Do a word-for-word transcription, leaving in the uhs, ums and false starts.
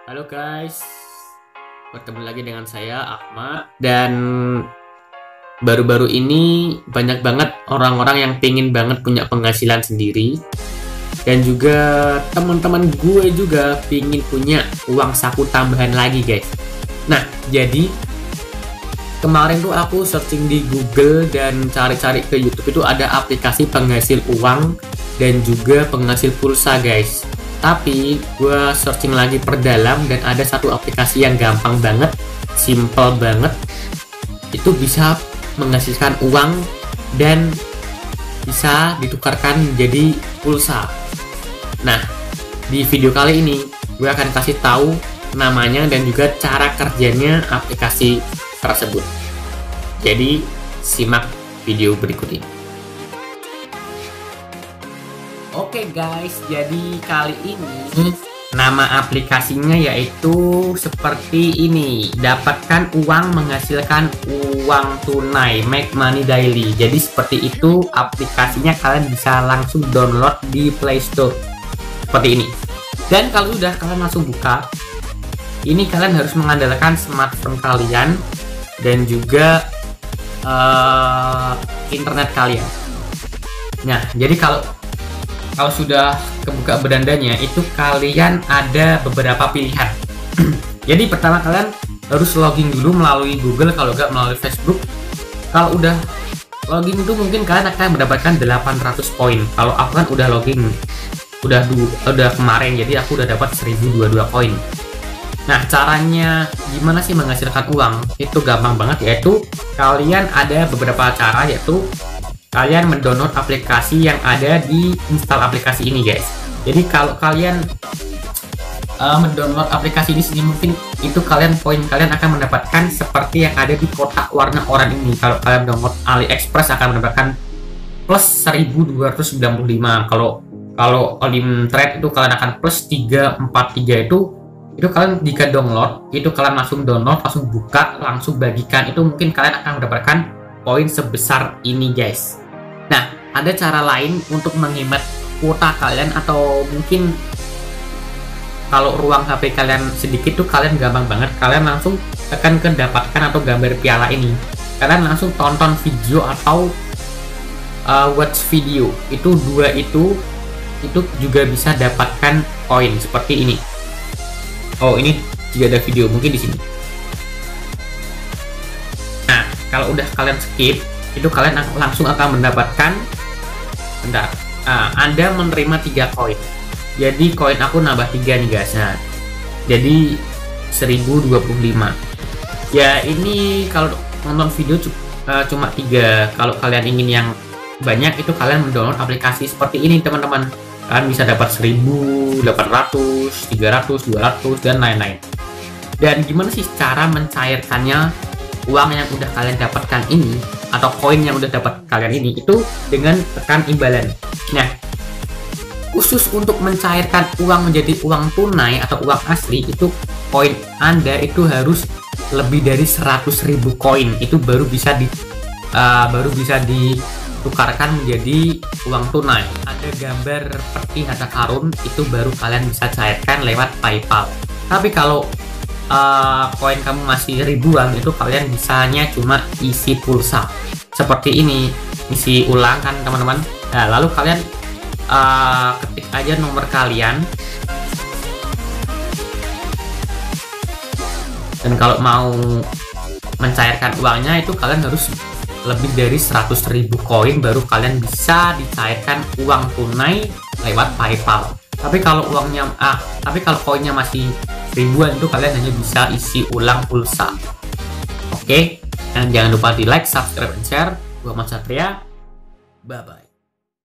Halo guys, bertemu lagi dengan saya Ahmad. Dan baru-baru ini banyak banget orang-orang yang pengen banget punya penghasilan sendiri. Dan juga teman-teman gue juga pengen punya uang saku tambahan lagi guys. Nah, jadi kemarin tuh aku searching di Google dan cari-cari ke YouTube, itu ada aplikasi penghasil uang dan juga penghasil pulsa guys. Tapi gue searching lagi perdalam dan ada satu aplikasi yang gampang banget, simple banget, itu bisa menghasilkan uang dan bisa ditukarkan menjadi pulsa. Nah, di video kali ini gue akan kasih tahu namanya dan juga cara kerjanya aplikasi tersebut. Jadi simak video berikut ini. Oke guys, jadi kali ini nama aplikasinya yaitu seperti ini. Dapatkan uang menghasilkan uang tunai, make money daily. Jadi seperti itu aplikasinya, kalian bisa langsung download di Play Store seperti ini. Dan kalau udah kalian langsung buka, ini kalian harus mengandalkan smartphone kalian dan juga uh, internet kalian. Nah, jadi kalau Kalau sudah kebuka berandanya, itu kalian ada beberapa pilihan. Jadi pertama kalian harus login dulu melalui Google, kalau nggak melalui Facebook. Kalau udah login itu mungkin kalian akan mendapatkan delapan ratus poin. Kalau aku kan udah login, udah du udah kemarin, jadi aku udah dapat seribu dua puluh dua poin. Nah, caranya gimana sih menghasilkan uang? Itu gampang banget, yaitu kalian ada beberapa cara, yaitu kalian mendownload aplikasi yang ada di install aplikasi ini guys. Jadi kalau kalian uh, mendownload aplikasi ini sini, mungkin itu kalian poin kalian akan mendapatkan seperti yang ada di kotak warna oranye ini. Kalau kalian download AliExpress akan mendapatkan plus seribu dua ratus sembilan puluh lima. Kalau kalau Olim Trade itu kalian akan plus tiga ratus empat puluh tiga. itu itu kalian jika download itu kalian langsung download, langsung buka, langsung bagikan, itu mungkin kalian akan mendapatkan poin sebesar ini guys. Nah, ada cara lain untuk menghemat kuota kalian, atau mungkin kalau ruang H P kalian sedikit tuh kalian gampang banget, kalian langsung akan kedapatkan atau gambar piala ini. Kalian langsung tonton video atau uh, watch video. Itu dua itu itu juga bisa dapatkan koin seperti ini. Oh, ini juga ada video mungkin di sini. Nah, kalau udah kalian skip, itu kalian langsung akan mendapatkan, bentar, nah, Anda menerima tiga koin. Jadi koin aku nambah tiga nih guys. Nah, jadi seribu dua puluh lima. Ya, ini kalau nonton video uh, cuma tiga. Kalau kalian ingin yang banyak, itu kalian mendownload aplikasi seperti ini teman-teman. Kalian bisa dapat seribu, delapan ratus, tiga ratus, dua ratus, dan lain-lain. Dan gimana sih cara mencairkannya uang yang udah kalian dapatkan ini, atau koin yang udah dapat kalian ini? Itu dengan tekan imbalan. Nah, khusus untuk mencairkan uang menjadi uang tunai atau uang asli, itu koin Anda itu harus lebih dari seratus ribu koin. Itu baru bisa di uh, baru bisa ditukarkan menjadi uang tunai. Ada gambar peti harta karun, itu baru kalian bisa cairkan lewat PayPal. Tapi kalau Uh, koin kamu masih ribuan, itu kalian bisanya cuma isi pulsa seperti ini, isi ulang kan teman-teman. Nah, lalu kalian uh, ketik aja nomor kalian, dan kalau mau mencairkan uangnya itu kalian harus lebih dari seratus ribu koin baru kalian bisa dicairkan uang tunai lewat PayPal. Tapi kalau uangnya ah tapi kalau koinnya masih ribuan, itu kalian hanya bisa isi ulang pulsa. Oke, dan jangan lupa di like, subscribe, dan share. Gua Mas Satria, bye bye.